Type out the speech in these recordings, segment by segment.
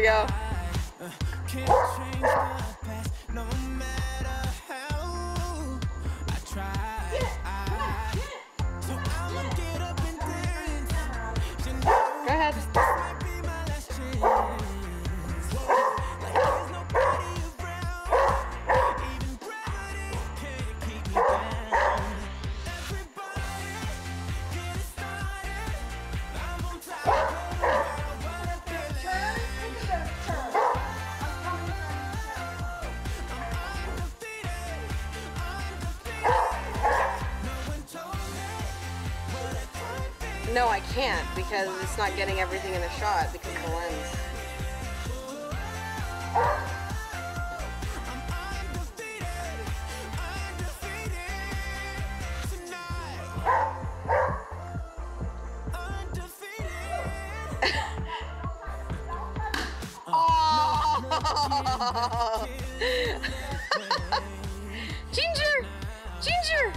go. Go ahead. No, I can't because it's not getting everything in the shot because of the lens. Oh! Ginger! Ginger!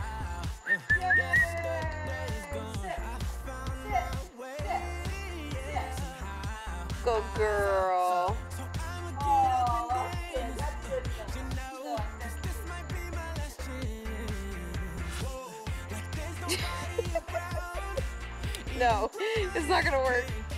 Go girl. No, it's not gonna work.